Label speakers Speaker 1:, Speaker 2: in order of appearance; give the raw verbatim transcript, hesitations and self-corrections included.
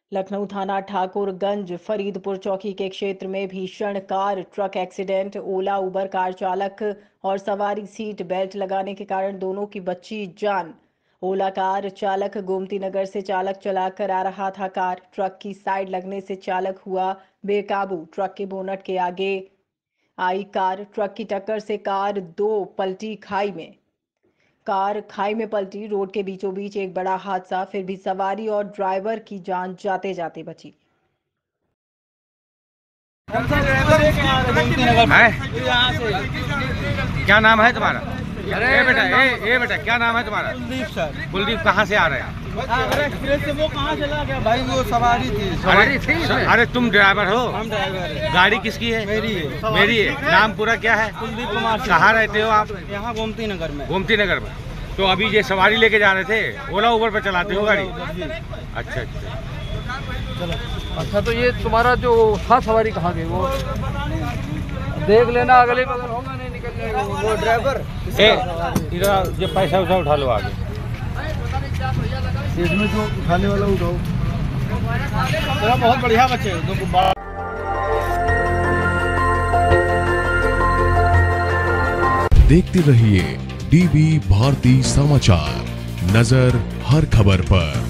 Speaker 1: लखनऊ थाना ठाकुरगंज फरीदपुर चौकी के क्षेत्र में भीषण car truck accident. Ola Uber car चालक और सवारी सीट बेल्ट लगाने के कारण दोनों की बची जान। ओला कार चालक गोमती नगर से चालक चलाकर आ रहा था। कार ट्रक की साइड लगने से चालक हुआ बेकाबू। ट्रक के बोनट के आगे आई कार ट्रक की टक्कर से कार दो पलटी खाई में। कार खाई में पलटी। रोड के बीचों बीच एक बड़ा हादसा। फिर भी सवारी और ड्राइवर की जान जाते जाते बची।
Speaker 2: है? क्या नाम है तुम्हारा? अरे ए बेटा ए ए बेटा क्या नाम है तुम्हारा?
Speaker 3: कुलदीप सर।
Speaker 2: कुलदीप कहाँ से आ रहे हैं?
Speaker 3: अरे एक्सप्रेस से वो कहाँ चला गया भाई? वो सवारी थी।
Speaker 2: सवारी थी? अरे तुम ड्राइवर हो?
Speaker 3: हम ड्राइवर है।
Speaker 2: गाड़ी किसकी है?
Speaker 3: मेरी है।
Speaker 2: मेरी है। नाम पूरा क्या है?
Speaker 3: कुलदीप कुमार।
Speaker 2: कहाँ रहते हो आप?
Speaker 3: यहाँ गोमती नगर में।
Speaker 2: गोमती नगर में। तो अभी ये सवारी लेके जा रहे थे, ओला उबर पे चलाते हो गाड़ी? अच्छा अच्छा
Speaker 4: अच्छा, तो ये तुम्हारा जो था सवारी कहाँ गई? वो देख लेना, अगले बगल होगा नहीं निकलने का।
Speaker 3: वो ड्राइवर
Speaker 2: इधर ये पैसा वैसा उठा लो आगे।
Speaker 3: इसमें जो उठाने वाला उठाओ। बहुत बढ़िया बच्चे।
Speaker 5: देखते रहिए डीवी भारती समाचार, नजर हर खबर पर।